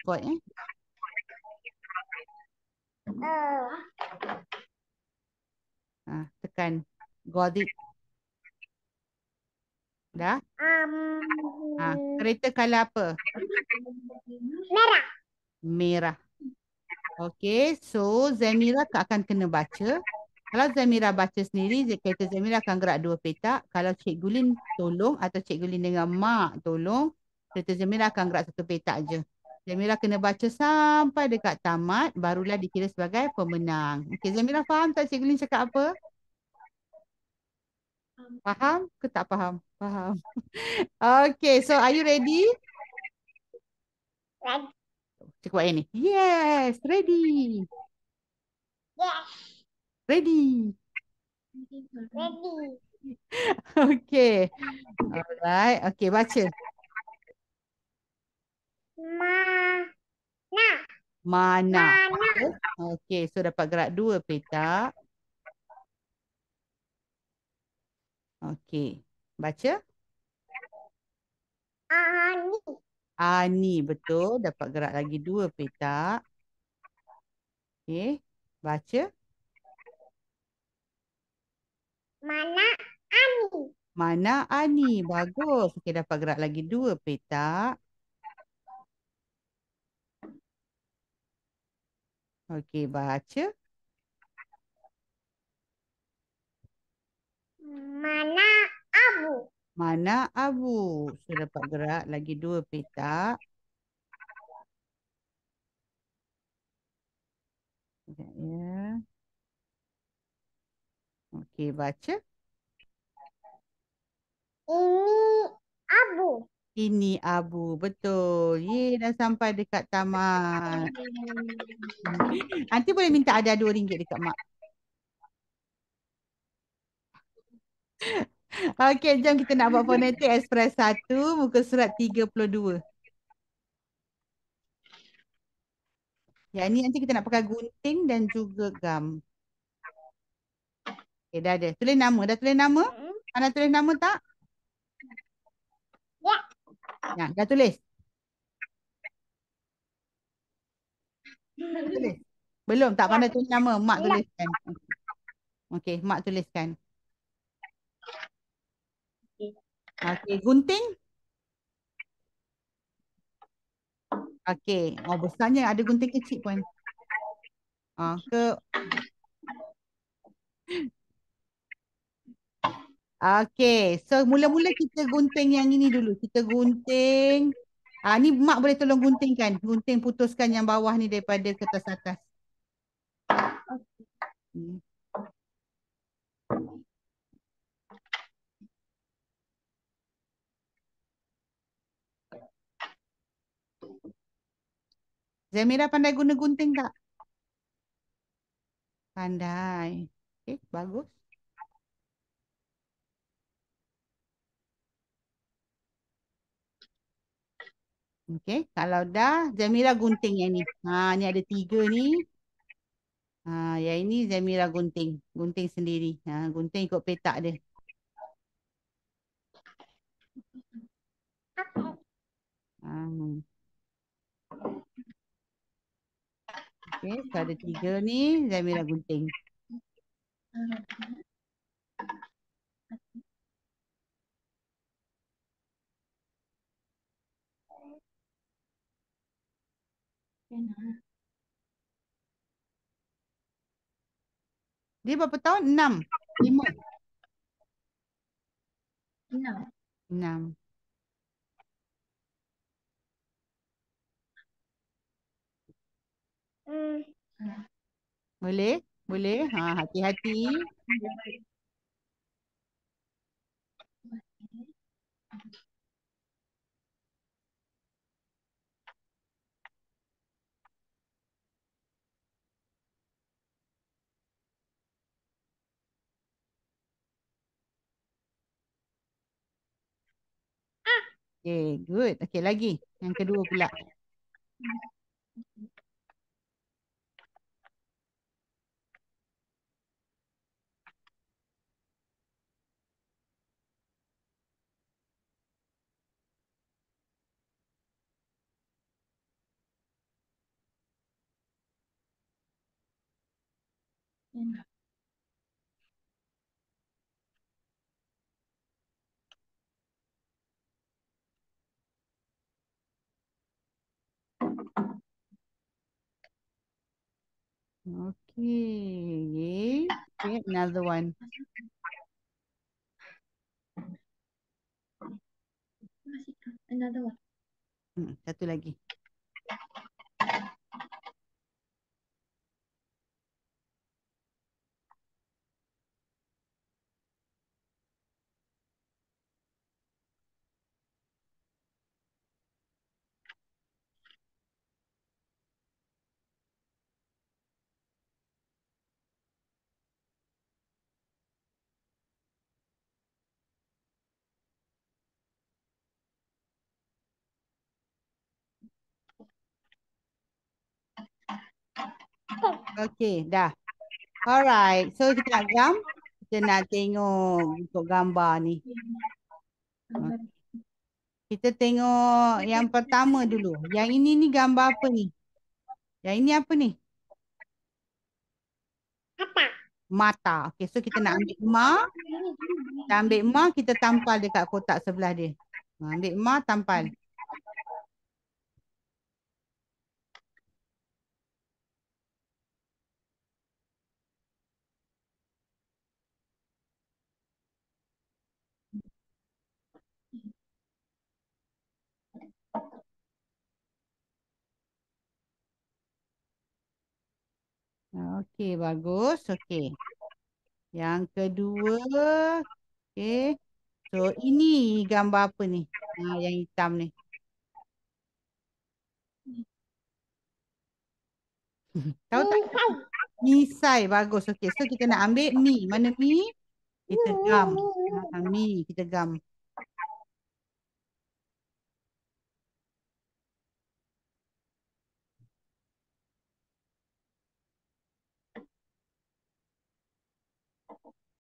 record eh. Tekan. Got it. Dah? Kereta color apa? Merah. Merah. Okay, so Zamira akan kena baca. Kalau Zamira baca sendiri, kereta Zamira akan gerak 2 petak. Kalau Cikgu Lin tolong atau Cikgu Lin dengan Mak tolong, kereta Zamira akan gerak 1 petak je. Zamira kena baca sampai dekat tamat, barulah dikira sebagai pemenang. Okay, Zamira faham tak Cikgu Lin cakap apa? Faham ke tak faham? Faham. Okay, so are you ready? Red. Cikgu buat yang ni. Yes, ready. Yes. Ready. Ready. Okay. Alright. Okay, baca. Mana. Mana. Mana. Okay, so dapat gerak 2 petak. Okay. Baca. Ani. Ani, betul. Dapat gerak lagi 2 petak. Okay. Baca. Mana Ani. Mana Ani. Bagus. Okay, dapat gerak lagi 2 petak. Okay, baca. Mana Abu. Mana Abu. So dapat gerak lagi 2 petak. Sekejap ya. Okay, baca. Ini Abu. Ini Abu. Betul. Ye, dah sampai dekat tamat. Nanti boleh minta ada RM2 dekat Mak. Okey, jom kita nak buat fonetik Express 1, muka surat 32. Yang ni nanti kita nak pakai gunting dan juga gam. Okey, dah ada. Tulis nama. Dah tulis nama? Anda tulis nama tak? Ya. Ya, dah tulis. Dah tulis. Belum, tak pandai tulis nama. Mak Belum. tuliskan. Okey, Mak tuliskan. Okey, gunting. Okey. Oh, besarnya ada gunting kecil pun. Ke Okey, so mula-mula kita gunting yang ini dulu. Kita gunting. Ni Mak boleh tolong guntingkan. Gunting putuskan yang bawah ni daripada kertas atas. Hmm. Zamira pandai guna gunting tak? Pandai. Okey, bagus. Okey, kalau dah, Zamira gunting yang ni. Ni ada 3 ni. Yang ini Zamira gunting. Gunting sendiri. Gunting ikut petak dia. Okay. Okey, so ada 3 ni, Zamira gunting. Dia berapa tahun? 6. 5. 6. Boleh? Boleh? Hati-hati. Okay, good. Okay, lagi. Yang kedua pula. Okay. Okay, another one. Another one. Satu lagi. Okay, dah. Alright. So kita nak kita nak tengok untuk gambar ni. Kita tengok yang pertama dulu. Yang ini ni gambar apa ni? Yang ini apa ni? Mata. Mata. Okay, so kita nak ambil emas. Kita ambil emas, kita tampal dekat kotak sebelah dia. Ambil emas, tampal. Okey, bagus. Okey. Yang kedua, okey. So, ini gambar apa ni? Yang hitam ni. Tahu tak? Misai. Misai, bagus. Okey, so kita nak ambil mi. Mana mi? Kita gam. Mi, kita gam.